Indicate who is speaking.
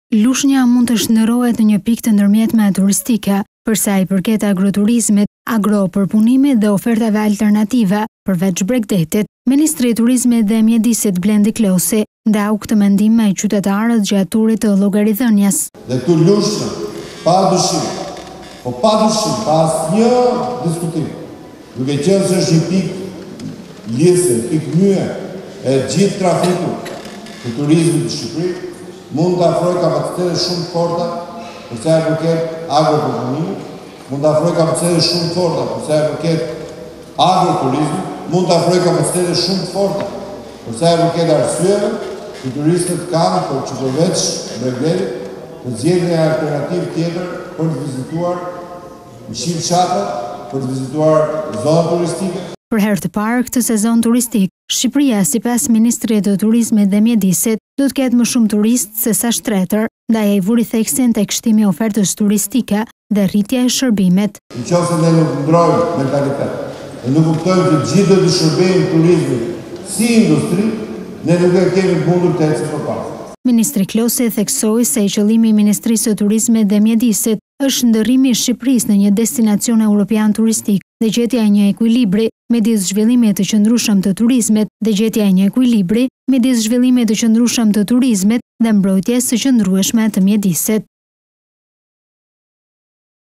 Speaker 1: Lushnja mund të shndërrohet në një pikë të ndërmjetme turistike, për sa i përket agroturizmit, agropërpunimit dhe ofertave alternative, përveç Bregdetit. Ministri i Turizmit dhe Mjedisit Blendi Klosi ndau këtë mendim me qytetarët gjatë turit të llogaridhënies.
Speaker 2: Dhe këtu lushtra, padyshim, pa asnjë diskutim, duke qenë se është një pikë lidhëse, pikë nye e gjithë trafikut të turizmit të Shqipërisë, mund të afrojë kapacitete shumë të forta për sa i përket agropërpunimit, mund të afrojë kapacitete shumë të forta për sa i përket agroturizmit, mund të afrojë kapacitete shumë të forta për sa i përket arsyeve që turistët kanë për që përveç Bregdetit të zgjedhin një alternativë tjetër për të vizituar Mishil Çata, për të vizituar zonë turistike.
Speaker 1: Për herë të parë këtë sezon turistik, Shqipëria, sipas Ministrisë të Turizmit dhe Mjedisit, do të ketë më shumë turistë se sa shtetër, ndaj ai vuri theksin tek shtimi i ofertës turistike dhe rritja e shërbimit.
Speaker 2: Nëse ne nuk ndrojmë mentalitet, ne nuk kuptojmë që gjithë do të shërbejmë turizmin si industri, ne nuk e kemi mundur të ecim përpara.
Speaker 1: Ministri Klosi theksoi se qëllimi i Ministrisë të Turizmit dhe Mjedisit është ndërrimi i Shqipërisë në një destinacion evropian turistik dhe gjetja e një ekuilibri midis zhvillimit të qëndrueshëm të turizmit dhe mbrojtjes së qëndrueshme të Mjedisit.